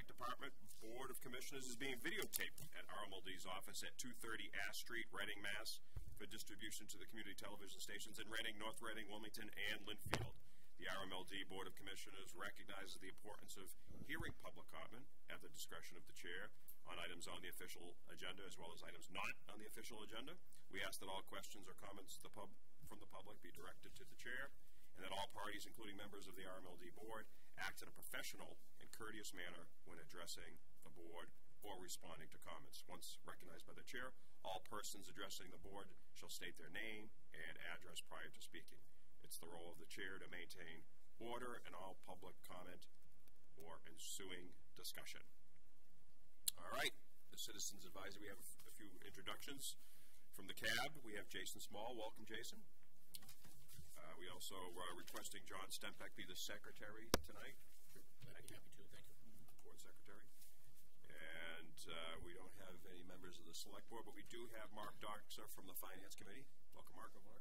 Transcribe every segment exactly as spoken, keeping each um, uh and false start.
Light Department Board of Commissioners is being videotaped at R M L D's office at two thirty Ash Street, Reading, Mass, for distribution to the community television stations in Reading, North Reading, Wilmington, and Lynnfield. The R M L D Board of Commissioners recognizes the importance of hearing public comment at the discretion of the chair on items on the official agenda as well as items not on the official agenda. We ask that all questions or comments the pub, from the public be directed to the chair, and that all parties, including members of the R M L D Board, act in a professional and courteous manner when addressing the board or responding to comments. Once recognized by the chair, all persons addressing the board shall state their name and address prior to speaking. It's the role of the chair to maintain order in all public comment or ensuing discussion. All right, the Citizens Advisory, we have a, a few introductions. From the C A B, we have Jason Small. Welcome, Jason. Uh, we also are uh, requesting John Stempeck be the secretary tonight. Sure. I'd be happy to. Thank you. Board secretary. And uh, we don't have any members of the select board, but we do have Mark Doxer from the Finance Committee. Welcome, Mark. Mark.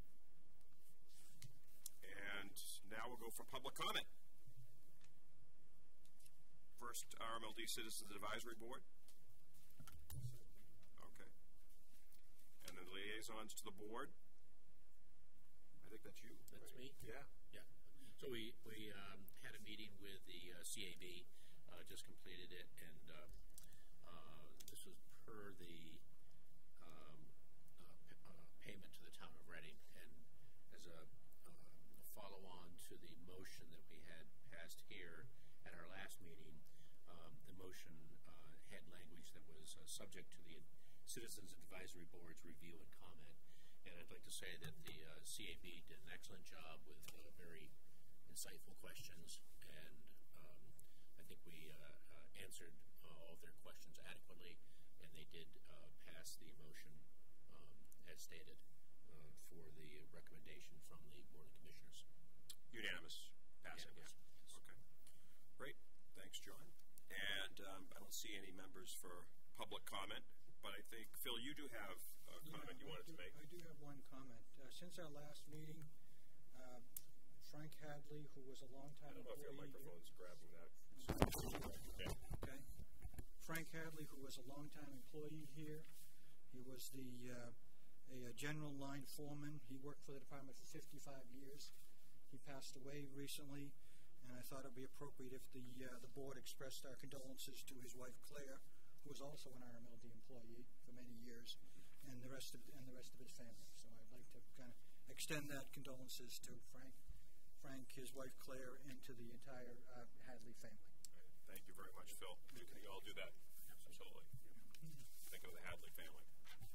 And now we'll go for public comment. First, R M L D Citizens Advisory Board. Okay. And then liaisons to the board. I think that's you. That's right? me? Yeah. Yeah. So we, we um, had a meeting with the uh, C A B, uh, just completed it, and uh, uh, this was per the um, uh, p uh, payment to the town of Reading. And as a follow-on to the motion that we had passed here at our last meeting, um, the motion uh, had language that was uh, subject to the Citizens Advisory Board's review and comment. And I'd like to say that the uh, C A B did an excellent job with uh, very insightful questions, and um, I think we uh, uh, answered uh, all of their questions adequately, and they did uh, pass the motion um, as stated uh, for the recommendation from the Board of Commissioners. Unanimous passing. Unanimous. Yeah. Okay. Great. Thanks, John. And um, I don't see any members for public comment, but I think, Phil, you do have a yeah, comment you I wanted do, to make. I do have one comment. Uh, since our last meeting, uh, Frank Hadley, who was a long-time I don't know if your microphone's grabbing that. Okay. Okay. Frank Hadley, who was a long-time employee here, he was the uh, a, a general line foreman. He worked for the department for fifty-five years. He passed away recently, and I thought it would be appropriate if the uh, the board expressed our condolences to his wife Claire, who was also an R M L D employee for many years, and the rest of and the rest of his family. So I'd like to kind of extend that condolences to Frank, Frank, his wife Claire, and to the entire uh, Hadley family. Right. Thank you very much, Phil. Can you all do that? Absolutely. Yeah. Think of the Hadley family.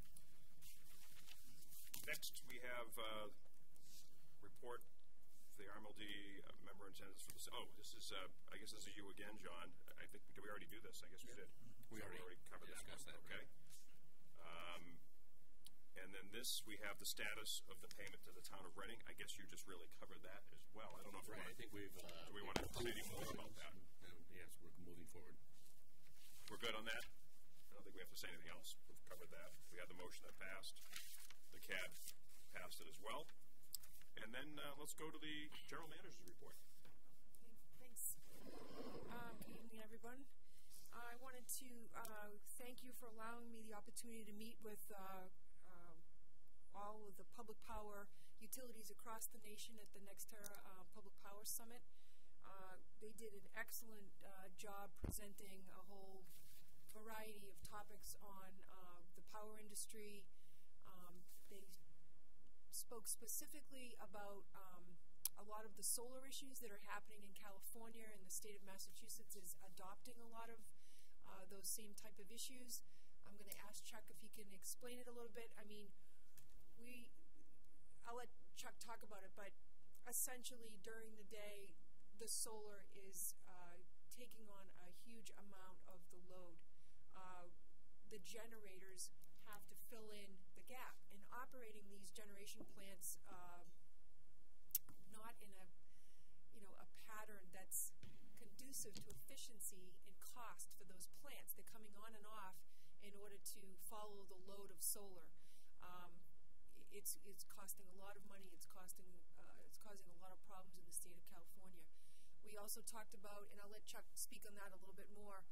Next, we have uh, report. The R M L D uh, member in attendance for this. Oh, this is, uh, I guess this is you again, John. I think, did we already do this? I guess we did. We so already, already covered that. that. Okay. Um, and then this, we have the status of the payment to the town of Reading. I guess you just really covered that as well. I don't know if right. we want I think we've. Uh, do we want to say any more about that? And, yes, we're moving forward. We're good on that? I don't think we have to say anything else. We've covered that. We had the motion that passed. The C A B passed it as well. And then uh, let's go to the General Manager's report. Okay, thanks. Um, good evening, everyone. Uh, I wanted to uh, thank you for allowing me the opportunity to meet with uh, uh, all of the public power utilities across the nation at the NextEra uh, Public Power Summit. Uh, they did an excellent uh, job presenting a whole variety of topics on uh, the power industry. Um, they spoke specifically about um, a lot of the solar issues that are happening in California, and the state of Massachusetts is adopting a lot of uh, those same type of issues. I'm going to ask Chuck if he can explain it a little bit. I mean, we, I'll let Chuck talk about it, but essentially during the day, the solar is uh, taking on a huge amount of the load. Uh, the generators have to fill in the gap, and operating these generation plants uh, not in a you know a pattern that's conducive to efficiency and cost for those plants. They're coming on and off in order to follow the load of solar. Um, it's it's costing a lot of money. It's costing uh, it's causing a lot of problems in the state of California. We also talked about, and I'll let Chuck speak on that a little bit more,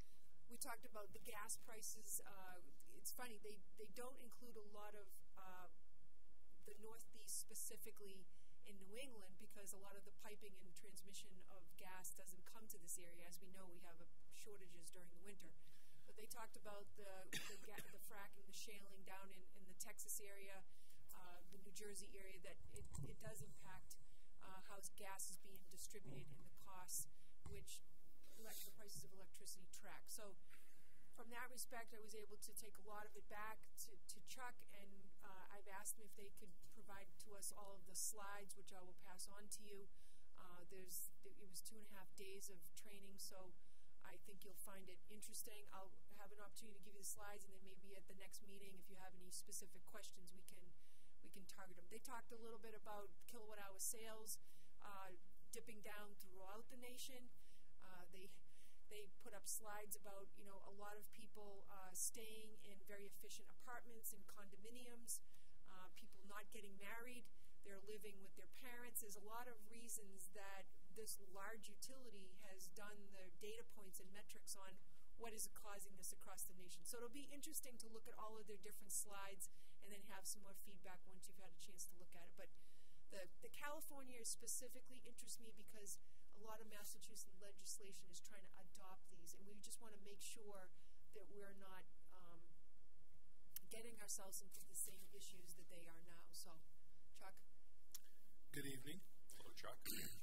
we talked about the gas prices. Uh, it's funny, they, they don't include a lot of uh, the Northeast specifically in New England because a lot of the piping and transmission of gas doesn't come to this area. As we know, we have uh, shortages during the winter. But they talked about the the, ga- the fracking, the shaling down in, in the Texas area, uh, the New Jersey area, that it, it does impact uh, how gas is being distributed in the costs, which elect- the prices of electricity track. So from that respect, I was able to take a lot of it back to, to Chuck, and uh, I've asked them if they could provide to us all of the slides, which I will pass on to you. Uh, there's it was two and a half days of training, so I think you'll find it interesting. I'll have an opportunity to give you the slides, and then maybe at the next meeting, if you have any specific questions, we can we can target them. They talked a little bit about kilowatt hour sales, uh, dipping down throughout the nation. Uh, they They put up slides about, you know, a lot of people uh, staying in very efficient apartments and condominiums, uh, people not getting married, they're living with their parents. There's a lot of reasons that this large utility has done the data points and metrics on what is causing this across the nation. So it'll be interesting to look at all of their different slides and then have some more feedback once you've had a chance to look at it. But the, the California specifically interests me because a lot of Massachusetts legislation is trying to adopt these, and we just want to make sure that we're not um, getting ourselves into the same issues that they are now. So, Chuck? Good evening. Hello, Chuck.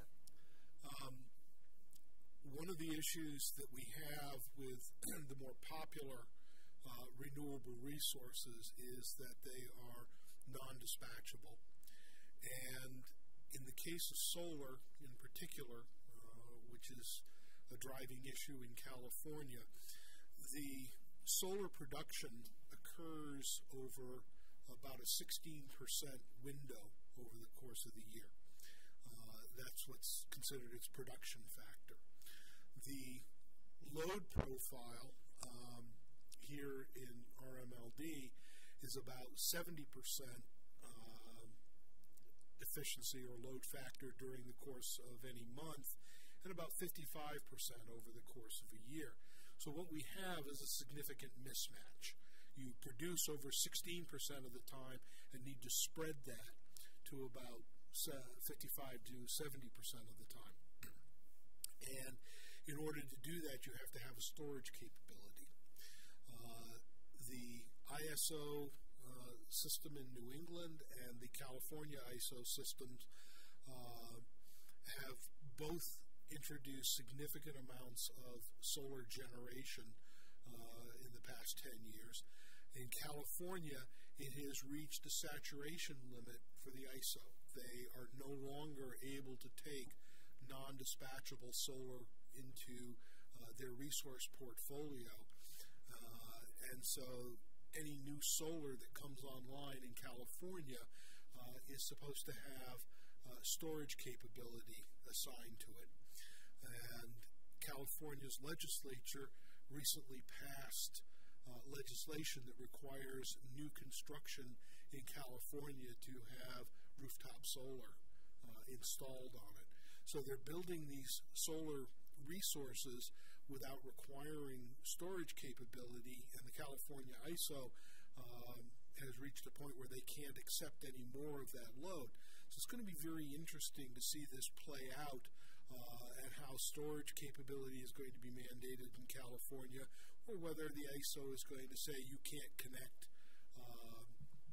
Um, one of the issues that we have with the more popular uh, renewable resources is that they are non-dispatchable. And in the case of solar in particular, which is a driving issue in California, the solar production occurs over about a sixteen percent window over the course of the year. Uh, that's what's considered its production factor. The load profile um, here in R M L D is about seventy percent uh, efficiency or load factor during the course of any month, and about fifty-five percent over the course of a year. So what we have is a significant mismatch. You produce over sixteen percent of the time and need to spread that to about fifty-five to seventy percent of the time. And in order to do that, you have to have a storage capability. Uh, the I S O uh, system in New England and the California I S O systems uh, have both introduced significant amounts of solar generation uh, in the past ten years. In California, it has reached a saturation limit for the I S O. They are no longer able to take non-dispatchable solar into uh, their resource portfolio. Uh, and so any new solar that comes online in California uh, is supposed to have uh, storage capability assigned to it. And California's legislature recently passed uh, legislation that requires new construction in California to have rooftop solar uh, installed on it. So they're building these solar resources without requiring storage capability, and the California I S O um, has reached a point where they can't accept any more of that load. So it's going to be very interesting to see this play out uh, and how storage capability is going to be mandated in California, or whether the I S O is going to say you can't connect uh,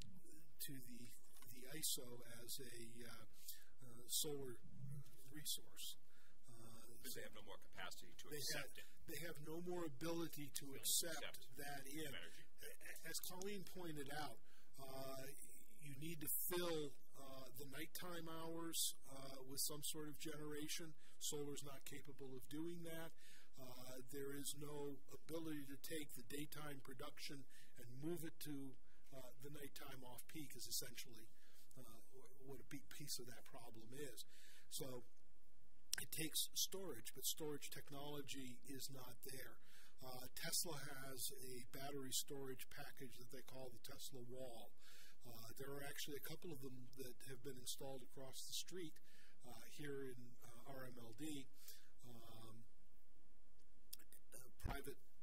to the the I S O as a uh, uh, solar resource. Because they have no more capacity to they accept have, it. They have no more ability to accept, accept that in. Energy. As Colleen pointed out, uh, you need to fill uh, the nighttime hours uh, with some sort of generation. Solar's not capable of doing that. Uh, there is no ability to take the daytime production and move it to uh, the nighttime off-peak is essentially uh, what a big piece of that problem is. So it takes storage, but storage technology is not there. Uh, Tesla has a battery storage package that they call the Tesla Wall. Uh, there are actually a couple of them that have been installed across the street uh, here in uh, R M L D. Um, uh, private uh,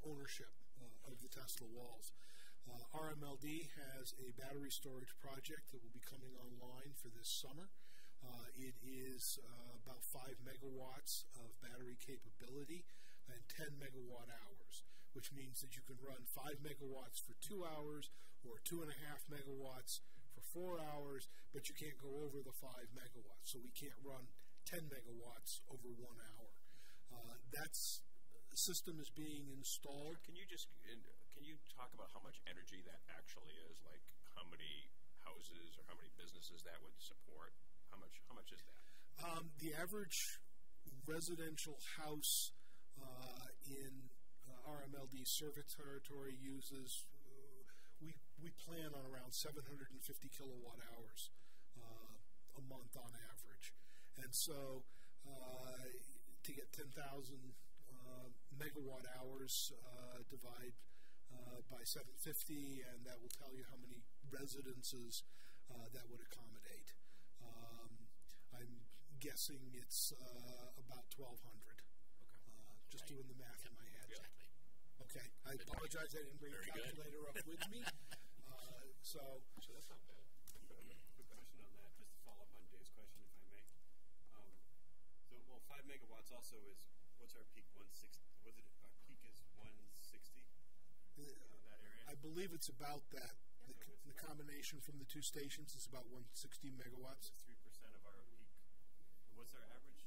ownership uh, of the Tesla walls. Uh, R M L D has a battery storage project that will be coming online for this summer. Uh, it is uh, about five megawatts of battery capability and ten megawatt hours, which means that you can run five megawatts for two hours or two and a half megawatts for four hours, but you can't go over the five megawatts. So we can't run ten megawatts over one hour. Uh, that's the system is being installed. Can you just can you talk about how much energy that actually is? Like how many houses or how many businesses that would support? How much? How much is that? Um, the average residential house uh, in uh, R M L D service territory uses. Uh, we we plan on around seven hundred fifty kilowatt hours uh, a month on average, and so uh, to get ten thousand uh, megawatt hours, uh, divide uh, by seven hundred fifty, and that will tell you how many residences uh, that would accommodate. Um, I'm guessing it's uh, about twelve hundred. Okay. Uh, just Right. doing the math in my head. Exactly. Okay. I apologize I didn't bring a Very good. calculator up with me. Uh, so, So that's not bad. Quick question on that, just to follow up on Dave's question, if I may. Um, so, well, five megawatts also is, what's our peak, one sixty, was it, our peak is one sixty uh, in that area? I believe it's about that. The, So it's the combination from the two stations is about one hundred sixty megawatts. It's three percent of our peak. And what's our average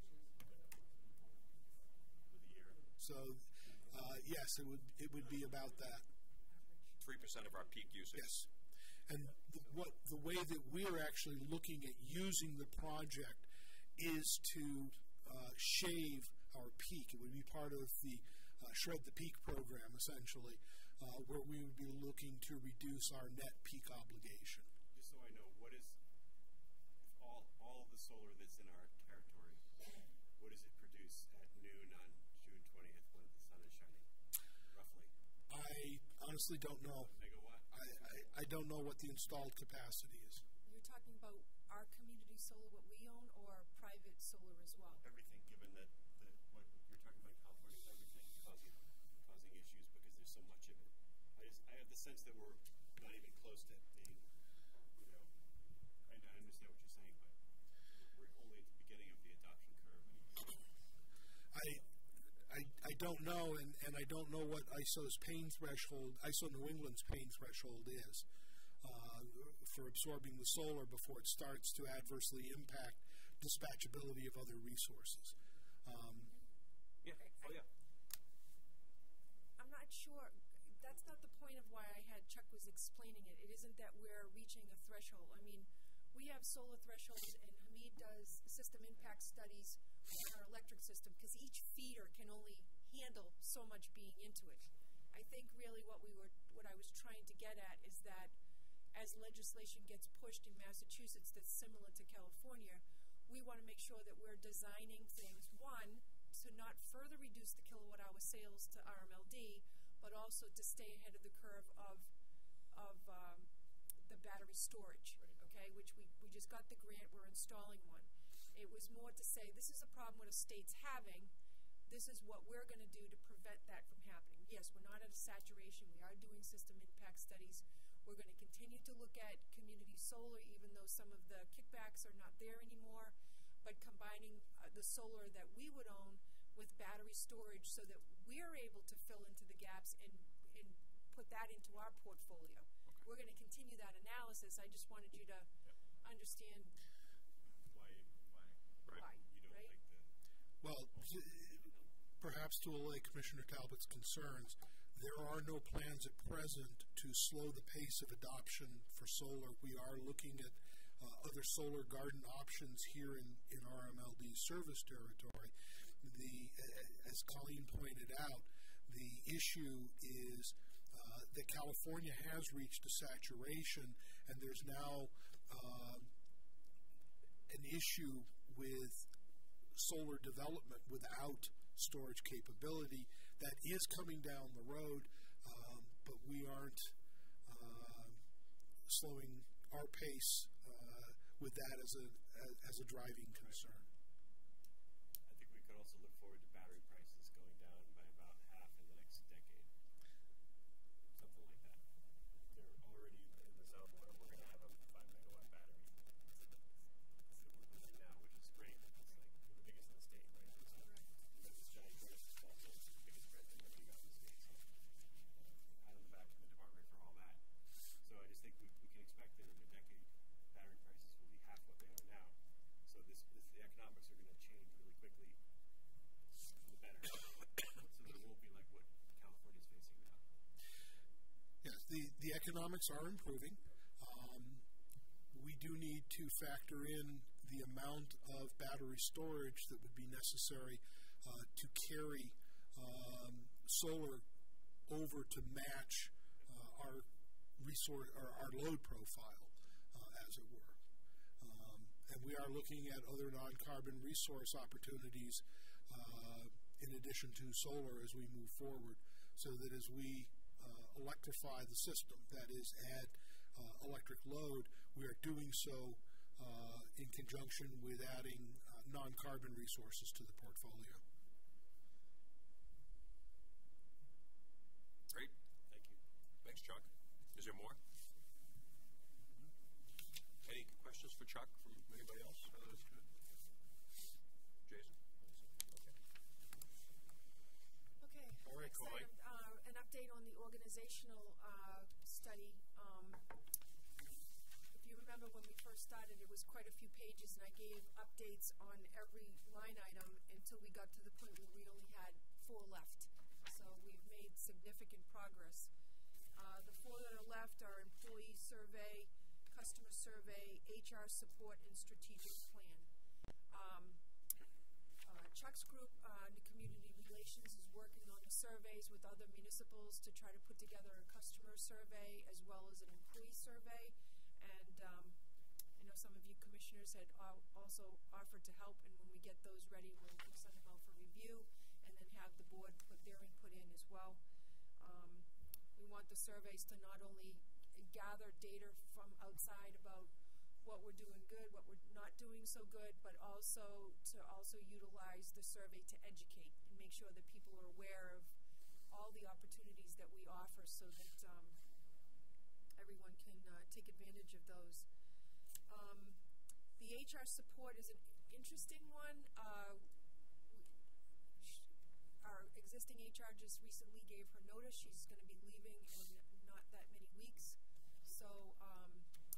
for the year? So, uh, yes, it would it would be about that. Three percent of our peak usage. Yes, and the, what the way that we're actually looking at using the project is to uh, shave our peak. It would be part of the uh, Shred the Peak program, essentially, uh, where we would be looking to reduce our net peak obligation. Just so I know, what is, all, all of the solar that's in our territory, what does it produce at noon on June twentieth when the sun is shining, roughly? I honestly don't know. Megawatt? I, I, I don't know what the installed capacity is. You're talking about our community solar, what we own, or private solar as well? Everything, given that the, what you're talking about in California is everything causing causing issues because there's so much of it. I just I have the sense that we're not even close to being, you know, I, I understand what you're saying, but we're only at the beginning of the adoption curve. I, I, I don't know, and, and I don't know what I S O's pain threshold, I S O New England's pain threshold is uh, for absorbing the solar before it starts to adversely impact dispatchability of other resources. Um, Yeah. Oh yeah. I'm not sure. That's not the point of why I had Chuck was explaining it. It isn't that we're reaching a threshold. I mean, we have solar thresholds, and Hamid does system impact studies on our electric system because each feeder can only handle so much being into it. I think really what we were, what I was trying to get at is that as legislation gets pushed in Massachusetts that's similar to California, we want to make sure that we're designing things, one, to not further reduce the kilowatt hour sales to R M L D, but also to stay ahead of the curve of of um, the battery storage, okay, which we, we just got the grant, we're installing one. It was more to say, this is a problem what a state's having, this is what we're going to do to prevent that from happening. Yes, we're not at a saturation, we are doing system impact studies, we're going to continue to look at community solar, even though some of the kickbacks are not there anymore, but combining uh, the solar that we would own with battery storage so that we're able to fill into the gaps and, and put that into our portfolio. Okay. We're going to continue that analysis. I just wanted you to yep. understand why, why, right. why you don't right? like the... Well, perhaps to allay Commissioner Talbot's concerns, there are no plans at present to slow the pace of adoption for solar. We are looking at uh, other solar garden options here in, in R M L D's service territory. The, uh, as Colleen pointed out, the issue is uh, that California has reached a saturation, and there's now uh, an issue with solar development without storage capability that is coming down the road, um, but we aren't uh, slowing our pace uh, with that as a as, as a driving concern. I think we could also look forward to battery prices going down by about half in the next decade. economics are improving. Um, we do need to factor in the amount of battery storage that would be necessary uh, to carry um, solar over to match uh, our resource or our load profile, uh, as it were. Um, and we are looking at other non-carbon resource opportunities uh, in addition to solar as we move forward, so that as we uh, electrify the system, that is, add uh, electric load, we are doing so uh, in conjunction with adding uh, non-carbon resources to the portfolio. Great. Thank you. Thanks, Chuck. Is there more? Mm-hmm. Any questions for Chuck from anybody else? Oh, that was good. Jason? Okay. All right, next Coy. item, uh, an update on the organizational uh, study. Um, if you remember when we first started, it was quite a few pages, and I gave updates on every line item until we got to the point where we only had four left. So we've made significant progress. Uh, the four that are left are employee survey, customer survey, H R support, and strategic plan. Um, uh, Chuck's group, uh, the community relations, is working on the surveys with other municipals to try to put together a customer survey as well as an employee survey. And um, I know some of you commissioners had al- also offered to help, and when we get those ready, we'll, we'll send them out for review and then have the board put their input in as well. Um, we want the surveys to not only gather data from outside about what we're doing good, what we're not doing so good, but also to also utilize the survey to educate and make sure that people are aware of all the opportunities that we offer, so that um, everyone can uh, take advantage of those. Um, the H R support is an interesting one. Uh, our existing H R just recently gave her notice. She's going to be leaving in not that many weeks. So um,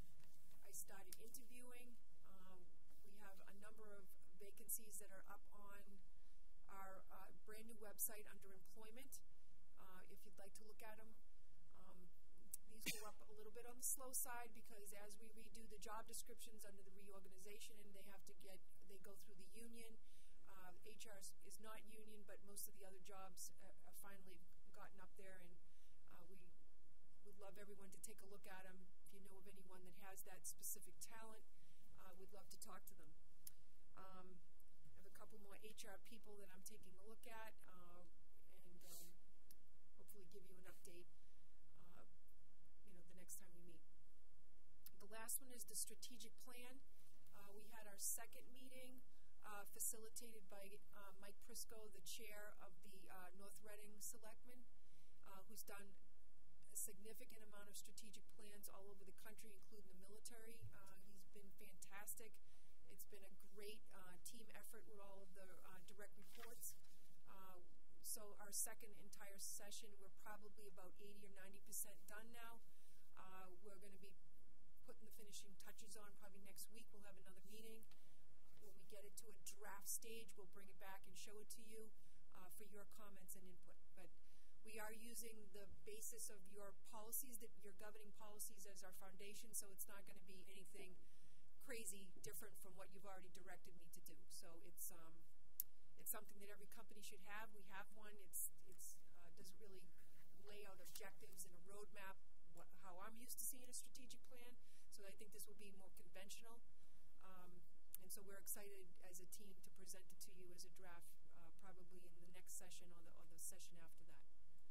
I started interviewing. Um, we have a number of vacancies that are up on our uh, brand new website under employment, uh, if you'd like to look at them. Um, these go up a little bit on the slow side because as we redo the job descriptions under the reorganization, and they have to get, they go through the union. Uh, H R is not union, but most of the other jobs uh, have finally gotten up there, and uh, we would love everyone to take a look at them. If you know of anyone that has that specific talent, uh, we'd love to talk to them. Um, I have a couple more H R people that I'm taking a look at, uh, and um, hopefully give you an update, uh, you know, the next time we meet. The last one is the strategic plan. Uh, we had our second meeting uh, facilitated by uh, Mike Prisco, the chair of the uh, North Reading Selectmen, uh, who's done a significant amount of strategic plans all over the country, including the military. Uh, he's been fantastic. It's been a great uh, team effort with all of the uh, direct reports. Uh, so our second entire session, we're probably about eighty or ninety percent done now. Uh, we're going to be putting the finishing touches on probably next week. We'll have another meeting. When we get it to a draft stage, we'll bring it back and show it to you uh, for your comments and input. But we are using the basis of your policies, that your governing policies, as our foundation, so it's not going to be anything crazy different from what you've already directed me to do. So it's um, it's something that every company should have. We have one. It's it's uh, doesn't really lay out objectives and a roadmap, what, how I'm used to seeing a strategic plan. So I think this will be more conventional. Um, and so we're excited as a team to present it to you as a draft, uh, probably in the next session or the, or the session after that.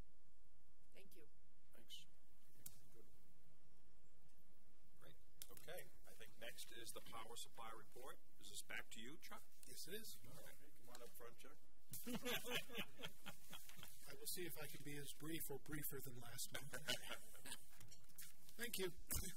Thank you. Thanks. Good. Great. Okay. I think next is the power supply report. Is this back to you, Chuck? Yes, it is. All right. Come on up front, Chuck. I will see if I can be as brief or briefer than last month. Thank you.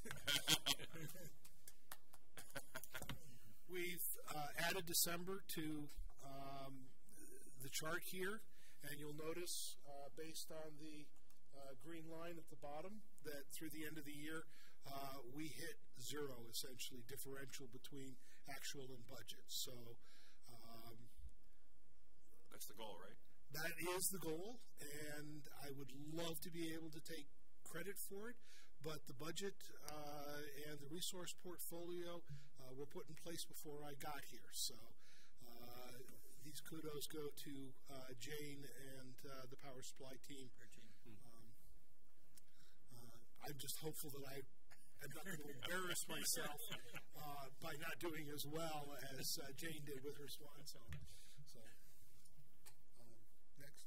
We've uh, added December to um, the chart here, and you'll notice, uh, based on the uh, green line at the bottom, that through the end of the year, uh, we hit zero, essentially, differential between actual and budget. So um, that's the goal, right? That is the goal, and I would love to be able to take credit for it, but the budget uh, and the resource portfolio uh, were put in place before I got here. So uh, these kudos go to uh, Jane and uh, the power supply team. Um, uh, I'm just hopeful that I am not going to embarrass myself uh, by not doing as well as uh, Jane did with her swan song. So, um, next.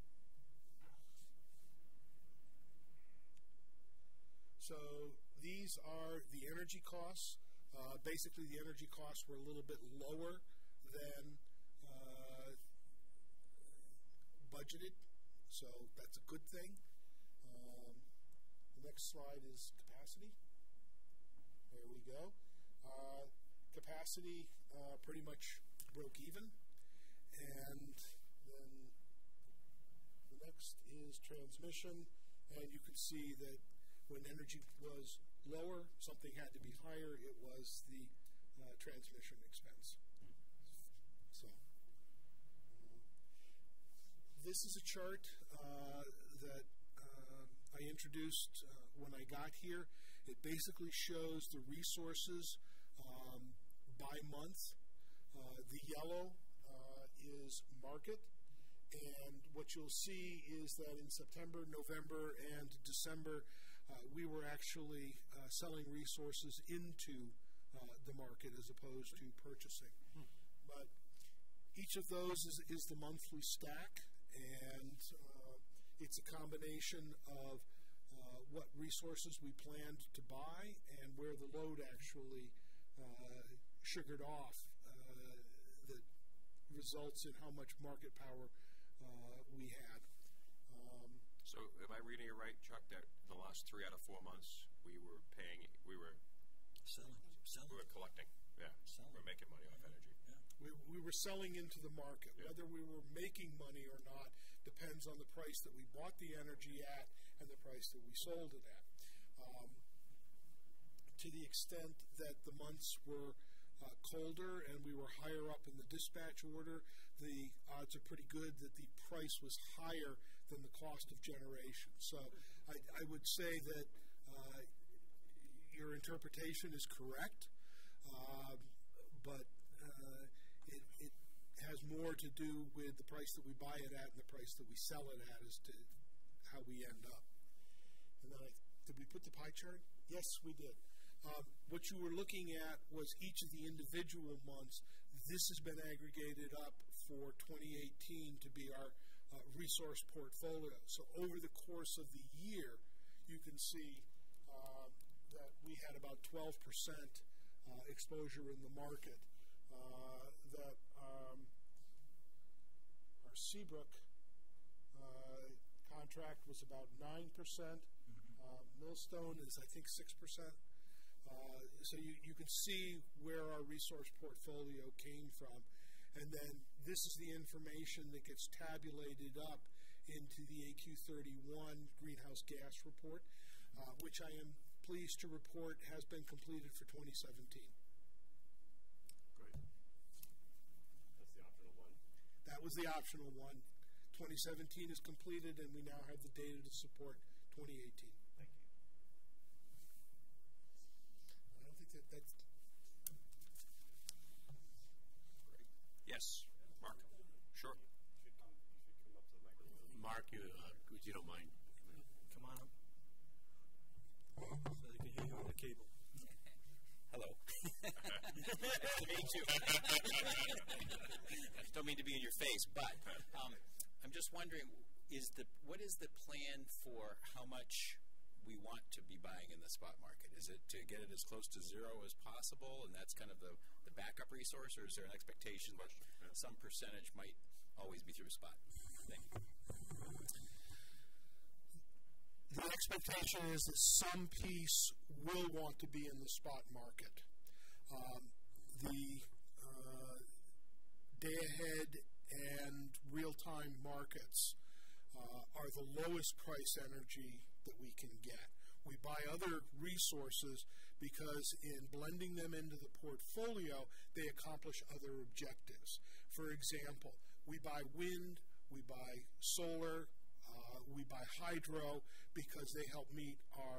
So these are the energy costs. Uh, basically, the energy costs were a little bit lower than uh, budgeted, so that's a good thing. Um, the next slide is capacity. There we go. Uh, capacity uh, pretty much broke even. And then the next is transmission, and you can see that when energy was lower, something had to be higher. It was the uh, transmission expense. So uh, this is a chart uh, that uh, I introduced uh, when I got here. It basically shows the resources um, by month. Uh, the yellow uh, is market. And what you'll see is that in September, November, and December, uh, we were actually uh, selling resources into uh, the market as opposed to purchasing. Hmm. But each of those is, is the monthly stack, and uh, it's a combination of uh, what resources we planned to buy and where the load actually uh, sugared off uh, that results in how much market power uh, we had. Um, so am I reading it right, Chuck, that the last three out of four months we were paying, we were Selling. Selling. we were collecting, yeah, Selling. we were making money off energy. Yeah. we, we were selling into the market. Yeah. Whether we were making money or not depends on the price that we bought the energy at and the price that we sold it at. Um, to the extent that the months were uh, colder and we were higher up in the dispatch order, the odds are pretty good that the price was higher than the cost of generation. So I, I would say that uh, your interpretation is correct, uh, but uh, it, it has more to do with the price that we buy it at and the price that we sell it at as to how we end up. And then I, did we put the pie chart? Yes, we did. Um, what you were looking at was each of the individual months. This has been aggregated up for twenty eighteen to be our uh, resource portfolio. So over the course of the year, you can see uh, that we had about twelve percent uh, exposure in the market. Uh, that um, our Seabrook uh, contract was about nine percent. Uh, Millstone is, I think, six percent. Uh, so you, you can see where our resource portfolio came from. And then this is the information that gets tabulated up into the A Q thirty-one greenhouse gas report, uh, which I am pleased to report has been completed for twenty seventeen. Great. That's the optional one. That was the optional one. twenty seventeen is completed, and we now have the data to support twenty eighteen. Thank you. I don't think that that's... Yes, Mark. Sure. You should come, you should come up to the microphone. Mark, you, uh, if you don't mind. Come on up. So they can hear you on the cable. Hello. Me too. I don't mean to be in your face, but um, I'm just wondering, is the what is the plan for how much we want to be buying in the spot market? Is it to get it as close to zero as possible, and that's kind of the, the backup resource, or is there an expectation that some percentage might always be through a spot? Thank you. The expectation is that some piece will want to be in the spot market. Um, the uh, day-ahead and real-time markets uh, are the lowest price energy that we can get. We buy other resources because in blending them into the portfolio, they accomplish other objectives. For example, we buy wind, we buy solar, uh, we buy hydro because they help meet our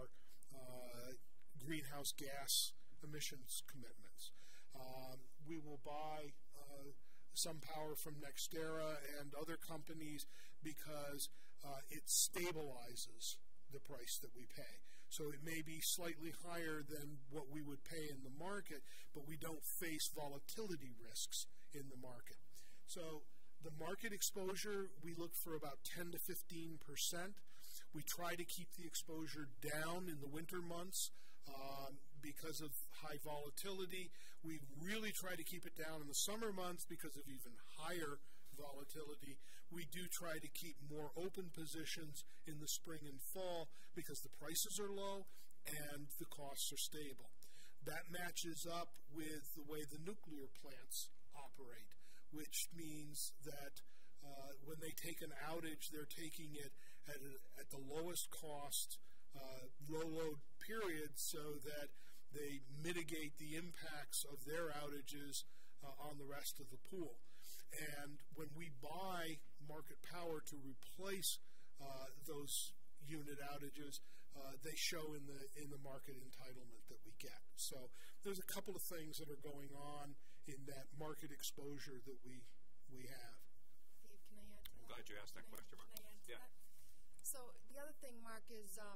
uh, greenhouse gas emissions commitments. Um, we will buy uh, some power from NextEra and other companies because uh, it stabilizes the price that we pay. So it may be slightly higher than what we would pay in the market, but we don't face volatility risks in the market. So the market exposure, we look for about ten to fifteen percent. We try to keep the exposure down in the winter months um, because of high volatility. We really try to keep it down in the summer months because of even higher volatility. We do try to keep more open positions in the spring and fall because the prices are low and the costs are stable. That matches up with the way the nuclear plants operate, which means that uh, when they take an outage, they're taking it at, a, at the lowest cost, uh, low load period, so that they mitigate the impacts of their outages uh, on the rest of the pool. And when we buy market power to replace uh, those unit outages, uh, they show in the in the market entitlement that we get. So there's a couple of things that are going on in that market exposure that we we have. Dave, can I add to I'm that? glad you asked that Can I- question, Mark. Can I add to Yeah. that? So the other thing, Mark, is um,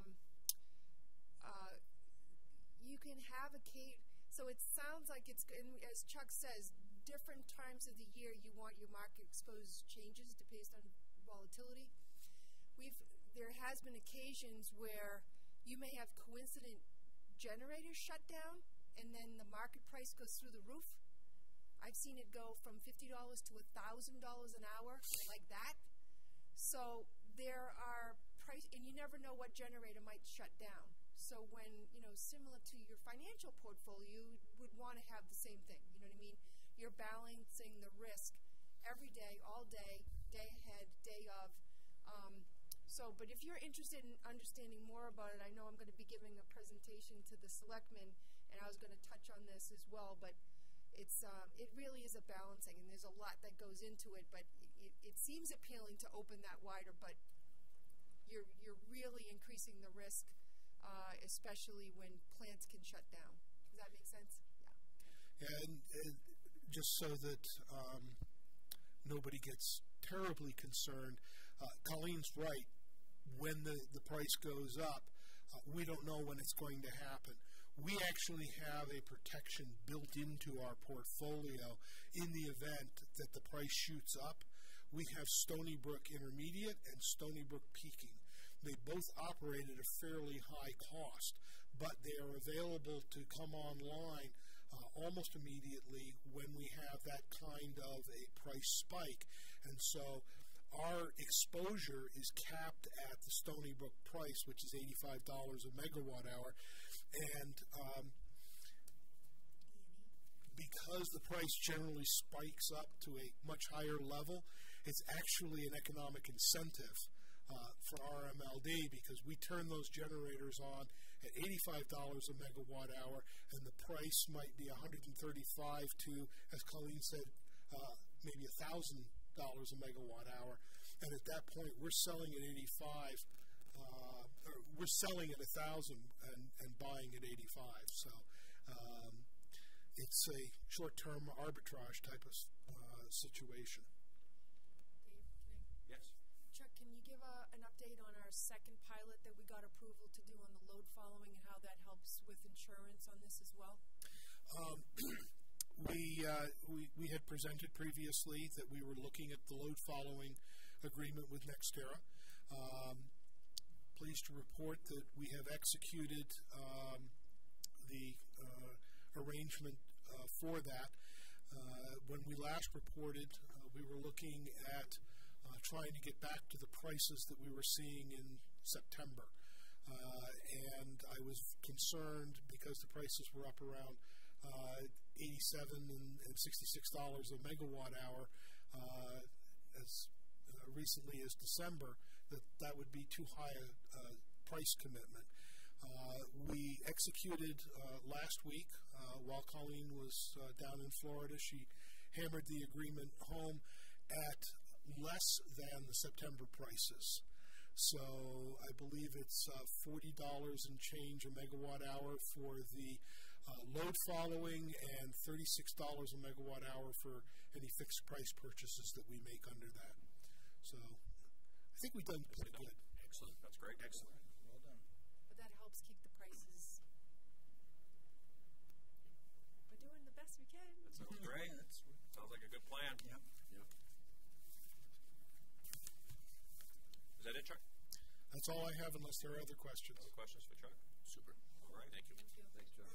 uh, you can have a Kate. So it sounds like it's, and as Chuck says, different times of the year you want your market exposed changes based on volatility. We've there has been occasions where you may have coincident generators shut down, and then the market price goes through the roof. I've seen it go from fifty dollars to one thousand dollars an hour, like that. So there are price, and you never know what generator might shut down. So when, you know, similar to your financial portfolio, you would want to have the same thing. You know what I mean? You're balancing the risk every day, all day, day ahead, day of. Um, so, but if you're interested in understanding more about it, I know I'm going to be giving a presentation to the selectmen, and I was going to touch on this as well, but it's um, it really is a balancing, and there's a lot that goes into it, but it, it seems appealing to open that wider, but you're you're really increasing the risk, uh, especially when plants can shut down. Does that make sense? Yeah. And, and just so that um, nobody gets terribly concerned, uh, Colleen's right. When the, the price goes up, uh, we don't know when it's going to happen. We actually have a protection built into our portfolio in the event that the price shoots up. We have Stony Brook Intermediate and Stony Brook Peaking. They both operate at a fairly high cost, but they are available to come online uh, almost immediately when we have that kind of a price spike. And so our exposure is capped at the Stony Brook price, which is eighty-five dollars a megawatt hour. And um, because the price generally spikes up to a much higher level, it's actually an economic incentive uh, for R M L D, because we turn those generators on at eighty-five dollars a megawatt hour, and the price might be one hundred thirty-five to, as Colleen said, uh, maybe one thousand dollars a megawatt hour. And at that point, we're selling at eighty-five, uh, or we're selling at one thousand and, and buying at eighty-five. So um, it's a short-term arbitrage type of uh, situation. Dave, can I? Yes. Chuck, can you give a, an update on our second pilot that we got approval to do on the load following and how that helps with insurance on this as well? Um, we, uh, we we had presented previously that we were looking at the load following agreement with NextEra. Um, pleased to report that we have executed um, the uh, arrangement uh, for that. Uh, when we last reported, uh, we were looking at uh, trying to get back to the prices that we were seeing in September. Uh, and I was concerned because the prices were up around uh, eighty-seven and, and sixty-six dollars a megawatt hour uh, as uh, recently as December, that that would be too high a uh, price commitment. Uh, we executed uh, last week uh, while Colleen was uh, down in Florida. She hammered the agreement home at less than the September prices. So I believe it's uh, forty dollars and change a megawatt hour for the uh, load following and thirty-six dollars a megawatt hour for any fixed price purchases that we make under that. So I think we've done pretty good. Excellent. That's great. Excellent. Well done. But that helps keep the prices. We're doing the best we can. That sounds great. That's, Sounds like a good plan. yep. Yep. Is that it, Chuck? That's all I have unless there are other questions. Other questions for Chuck? Super. All right. Thank you. Thanks, Chuck.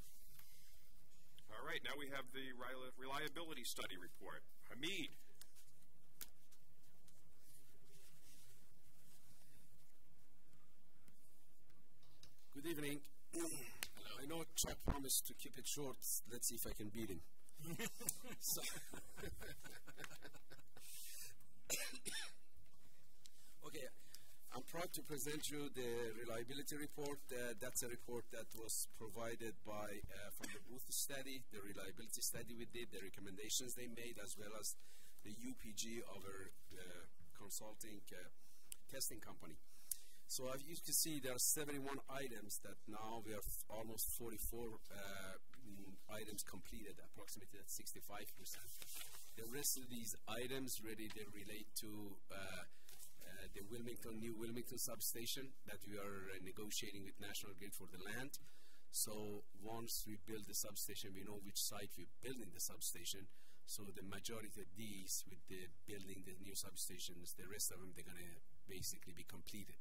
All right. Now we have the reli- reliability study report. Hamid. Good evening. I know Chuck promised to keep it short. Let's see if I can beat him. So okay, I'm proud to present you the reliability report. Uh, that's a report that was provided by uh, from the Booth study, the reliability study we did, the recommendations they made, as well as the U P G, our uh, consulting uh, testing company. So as you can see, there are seventy-one items that now we have almost forty-four uh, mm, items completed, approximately at sixty-five percent. The rest of these items really they relate to uh, uh, the Wilmington, new Wilmington substation that we are uh, negotiating with National Grid for the land. So once we build the substation, we know which site we're building the substation. So the majority of these, with the building the new substations, the rest of them, they're going to basically be completed.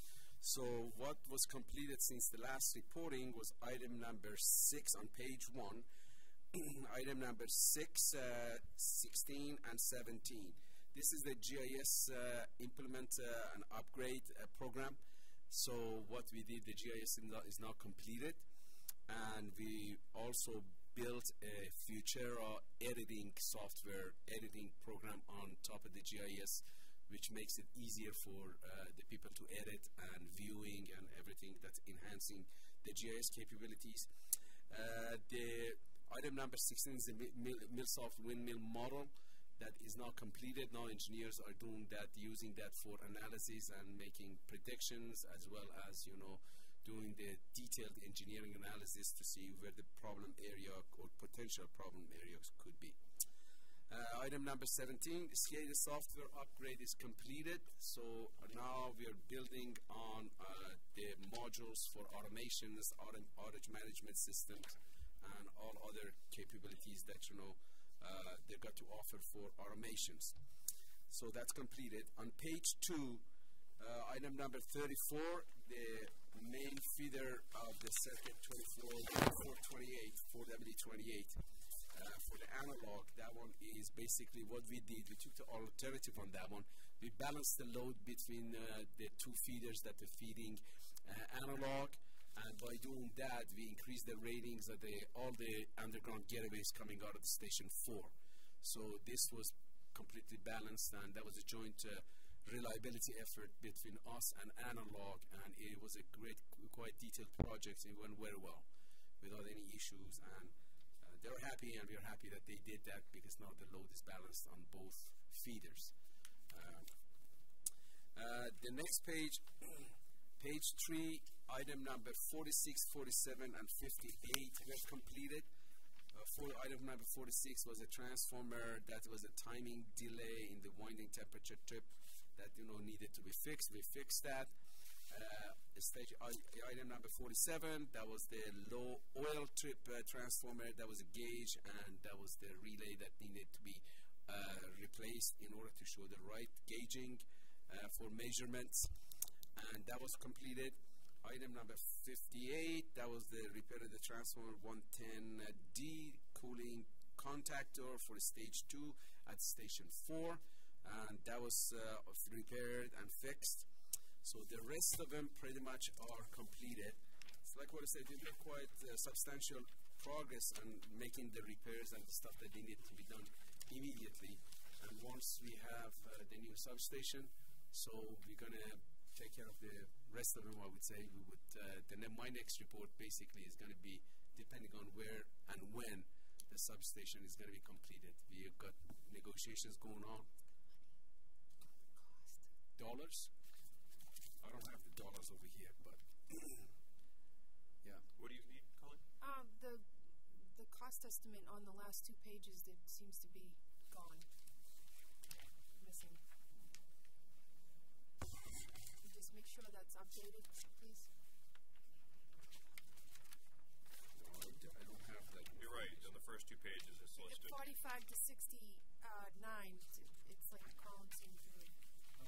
So what was completed since the last reporting was item number six on page one, item number six, uh, sixteen, and seventeen. This is the G I S uh, implement uh, and upgrade uh, program. So what we did, the G I S is now completed, and we also built a Futera editing software editing program on top of the G I S, which makes it easier for uh, the people to edit and viewing and everything that's enhancing the G I S capabilities. Uh, the item number sixteen is the Mil Millsoft windmill model that is now completed. Now engineers are doing that, using that for analysis and making predictions, as well as, you know, doing the detailed engineering analysis to see where the problem area or potential problem areas could be. Uh, item number seventeen, the SCADA software upgrade is completed. So uh, now we are building on uh, the modules for automations, autom outage management systems, and all other capabilities that, you know, uh, they've got to offer for automations. So that's completed. On page two, uh, item number thirty-four, the main feeder of the circuit twenty-four twenty-eight, four W twenty-eight. Uh, for the analog, that one is basically what we did. We took the alternative on that one. We balanced the load between uh, the two feeders that are feeding uh, analog, and by doing that, we increased the ratings of the, all the underground getaways coming out of the station four. So this was completely balanced, and that was a joint uh, reliability effort between us and analog, and it was a great, quite detailed project. It went very well without any issues, and they were happy, and we are happy that they did that, because now the load is balanced on both feeders. Uh, uh, the next page, page three, item number forty-six, forty-seven, and fifty-eight were completed. Uh, for item number forty-six was a transformer that was a timing delay in the winding temperature trip that, you know, needed to be fixed. We fixed that. Uh, stage item number forty-seven, that was the low oil trip uh, transformer. That was a gauge, and that was the relay that needed to be uh, replaced in order to show the right gauging uh, for measurements, and that was completed. Item number fifty-eight, that was the repair of the transformer one ten D cooling contactor for stage two at station four, and that was uh, repaired and fixed. So the rest of them pretty much are completed. It's like what I said, we made quite uh, substantial progress on making the repairs and the stuff that they need to be done immediately. And once we have uh, the new substation, so we're going to take care of the rest of them, I would say. We would, uh, then my next report basically is going to be depending on where and when the substation is going to be completed. We've got negotiations going on. Dollars? cost estimate on the last two pages that seems to be gone, missing. Can you just make sure that's updated, please? No, I d- I don't have that. You're right, on the first two pages it's At listed. forty-five to sixty-nine, it's like the columns seem to be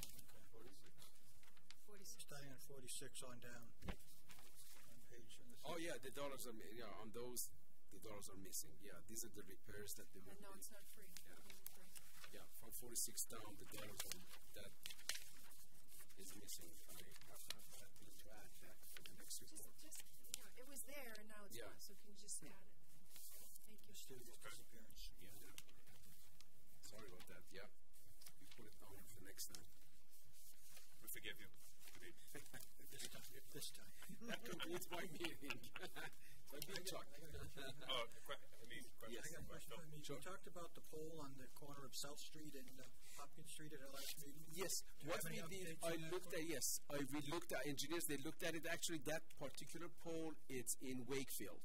forty-six. Starting at forty-six on down. On page. on the Oh yeah, the dollars are mi- yeah on those the dollars are missing. Yeah, these are the repairs that they were. And no, it's not free. Yeah. It isn't free. Yeah, from forty-six down, the dollars are, that is missing. I have to have that to add that for the next Just, report. just, you know, it was there and now it's Yeah. not, so can you just add it? Thank you. Mysterious disappearance. Yeah. Sorry about that. Yeah, we put it down for next time. We forgive you. This time. This time. That concludes my meeting. My big Chuck. Oh, que- I mean, question. Yes. I got a question. Phil? for me. Sure. We talked about the pole on the corner of South Street and uh, Hopkins Street at our last meeting. Yes, Do you what have we any did, updates I on that looked one? at, yes, I, we looked at engineers, they looked at it. Actually, that particular pole, it's in Wakefield.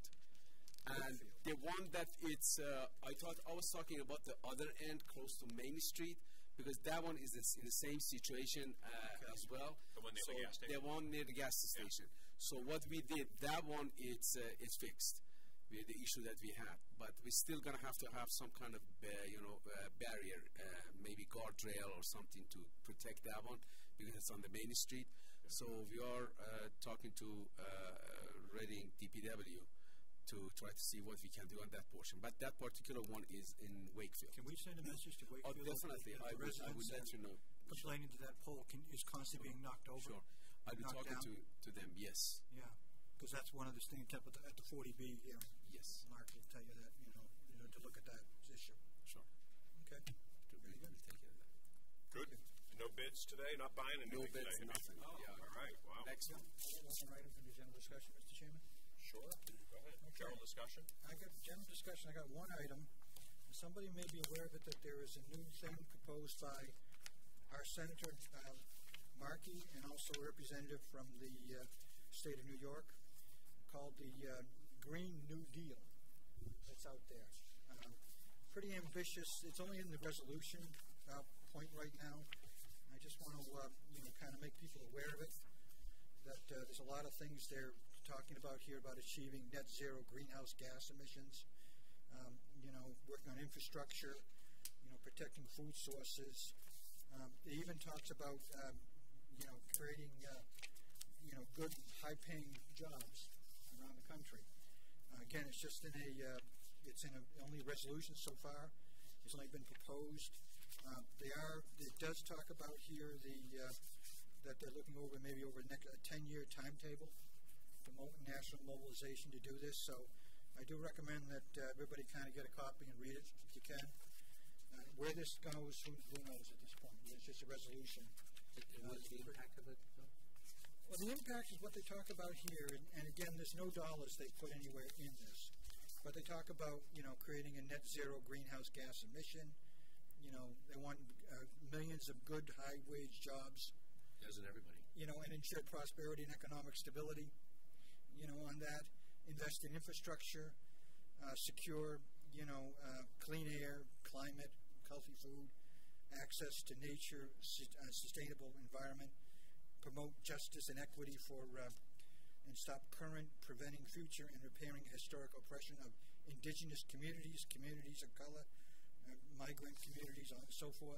And Wakefield. the one that it's, uh, I thought I was talking about the other end, close to Main Street, because that one is this- in the same situation uh, as well. The one near so the gas station? The one near the gas station. So what we did, that one, it's, uh, it's fixed. We, the issue that we had, but we're still gonna have to have some kind of, uh, you know, uh, barrier, uh, maybe guardrail or something to protect that one because it's on the main street. So we are uh, talking to uh, Reading D P W to try to see what we can do on that portion. But that particular one is in Wakefield. Can we send a message to Oh, Wakefield? definitely. that I the will, I residents will let that you know. complaining that that pole can, is constantly being knocked over. Sure. I'll be knocked talking down. to, to them. Yes. Yeah, because that's one of the things at the, at the forty B here. Yes. Mark will tell you that, you know, you know, to look at that issue. Sure. Okay. To Very good. Take care of that. Good. No bids today? Not buying anything No bids, today? nothing. Oh, Yeah. all right. Wow. Next one. One item from the general discussion, Mister Chairman. Sure. Go ahead. General discussion? I got general discussion. I got one item. Somebody may be aware of it that there is a new thing proposed by our Senator uh, Markey and also a representative from the uh, state of New York called the uh, Green New Deal. That's out there. Um, pretty ambitious. It's only in the resolution uh, point right now. I just want to uh, you know kind of make people aware of it. That uh, there's a lot of things they're talking about here about achieving net zero greenhouse gas emissions. Um, you know, working on infrastructure. You know, protecting food sources. Um, it even talks about um, you know creating uh, you know good, high-paying jobs around the country. Uh, again, it's just in a uh, it's in a, only a resolution so far. It's only been proposed. Uh, they are. It does talk about here the uh, that they're looking over maybe over a next a ten-year timetable for mo- national mobilization to do this. So I do recommend that uh, everybody kind of get a copy and read it if you can. Uh, where this goes, who, who knows at this point? It's just a resolution. And what's the impact of it, Phil? Well, the impact is what they talk about here, and, and again, there's no dollars they put anywhere in this. But they talk about, you know, creating a net zero greenhouse gas emission. You know, they want uh, millions of good, high-wage jobs. Doesn't everybody? You know, and ensure prosperity and economic stability. You know, on that, invest in infrastructure, uh, secure, you know, uh, clean air, climate, healthy food, access to nature, su- uh, sustainable environment, promote justice and equity for, uh, and stop current, preventing future, and repairing historic oppression of indigenous communities, communities of color, uh, migrant communities, and so forth.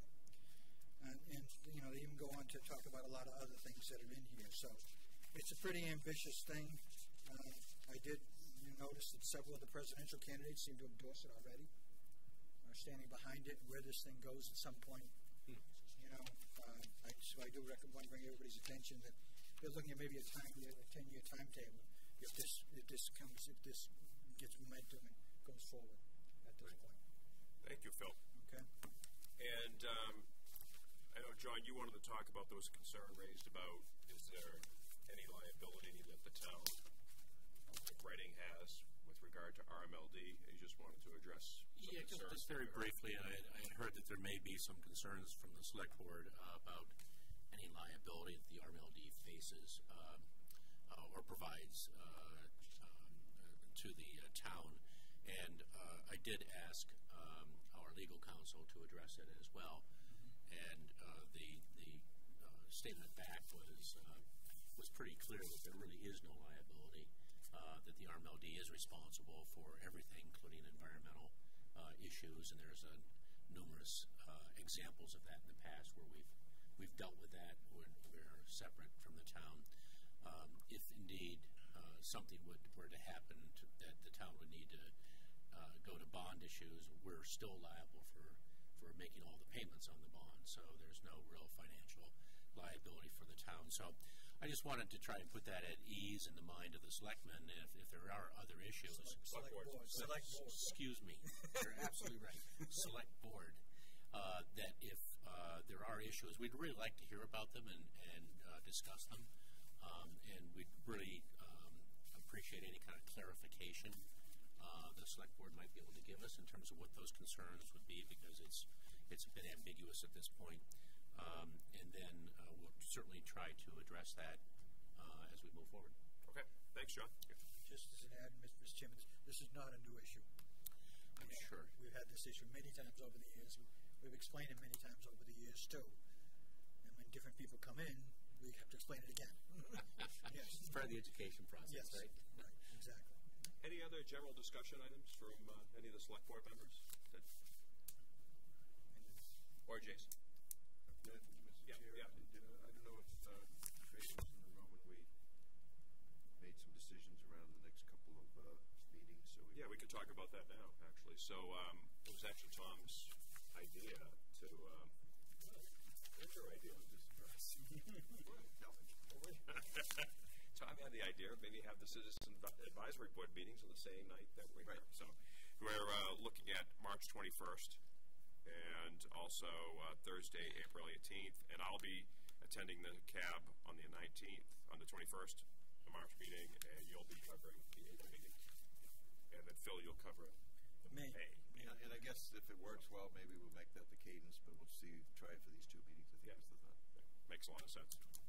And, and, you know, they even go on to talk about a lot of other things that are in here. So it's a pretty ambitious thing. Uh, I did you notice that several of the presidential candidates seem to endorse it already, are standing behind it, where this thing goes at some point. Hmm. You know, uh, I, so I do recommend, want to bring everybody's attention that they're looking at maybe a time, a ten-year timetable if this, if this comes, if this gets momentum and goes forward at this point. Thank you, Phil. Okay. And um, I know, John, you wanted to talk about those concern raised about is there any liability that the town like Reading has with regard to R M L D? You just wanted to address some Yeah, just, concerns just very there. briefly, I, I had heard that there may be some concerns from the select board uh, about any liability that the R M L D faces um, uh, or provides uh, um, uh, to the uh, town. And uh, I did ask um, our legal counsel to address it as well, and uh, the the uh, statement back was uh, was pretty clear that there really is no liability, uh, that the R M L D is responsible for everything, including environmental uh, issues, and there's a numerous uh, examples of that in the past where we've we've dealt with that when we're separate from the town. Um, if indeed uh, something would were to happen to, that the town would need to uh, go to bond issues, we're still liable for, for making all the payments on the bond. So there's no real financial liability for the town. So I just wanted to try and put that at ease in the mind of the selectmen. If, if there are other issues, Select board. Select board. excuse me, you're absolutely right. Select board. Uh, that if uh, there are issues, we'd really like to hear about them and, and uh, discuss them. Um, and we'd really um, appreciate any kind of clarification uh, the select board might be able to give us in terms of what those concerns would be, because it's it's a bit ambiguous at this point. Um, and then uh, we'll certainly try to address that uh, as we move forward. Okay. Thanks, John. Just as an add, Mister Chairman, this is not a new issue. I'm Yeah, sure. We've had this issue many times over the years. We've explained it many times over the years, too. And when different people come in, we have to explain it again. Yes. It's part of the education process, Yes. right? Right, exactly. Any other general discussion items from uh, any of the select board members? That, or Jason? Yeah, Mister Yeah, Chair, yeah. did, uh, I don't know if uh, Trey was in the room when we made some decisions around the next couple of uh, meetings. So we Yeah, we could talk about that now, actually. So um, it was actually Tom's idea to. Um, what's your idea? Tom had the idea of maybe have the Citizen Advisory Board meetings on the same night that we're here. So we're uh, looking at March twenty-first and also uh, Thursday, April eighteenth. And I'll be attending the C A B on the nineteenth, on the twenty-first, the March meeting, and you'll be covering the April meeting. And then Phil, you'll cover May. May. And, and I guess if it works well, maybe we'll make that the cadence, but we'll see, try it for these two meetings, I think Yeah. is the thought. Yeah, makes a lot of sense.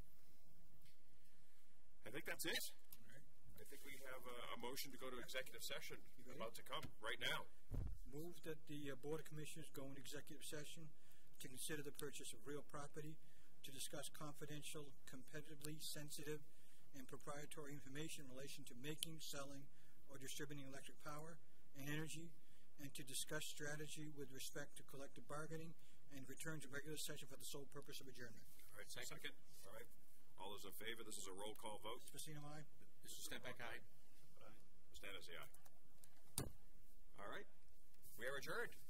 I think that's it. I think we have a, a motion to go to executive session ready? about to come right now. Move that the uh, Board of Commissioners go in executive session to consider the purchase of real property, to discuss confidential, competitively sensitive, and proprietary information in relation to making, selling, or distributing electric power and energy, and to discuss strategy with respect to collective bargaining, and return to regular session for the sole purpose of adjournment. All right, second. second. All right. All those in favor? This is a roll call vote. Mister Pacino, aye. Mister Stenbeck, aye. Mister Hennessy, aye. All right. We are adjourned.